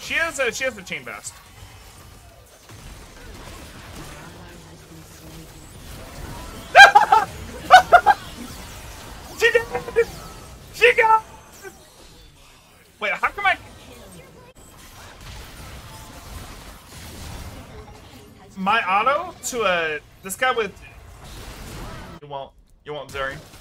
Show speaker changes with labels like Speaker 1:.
Speaker 1: She has the chain vest. She did! She got it! Wait, how come I... My auto to this guy with... You won't, Zeri.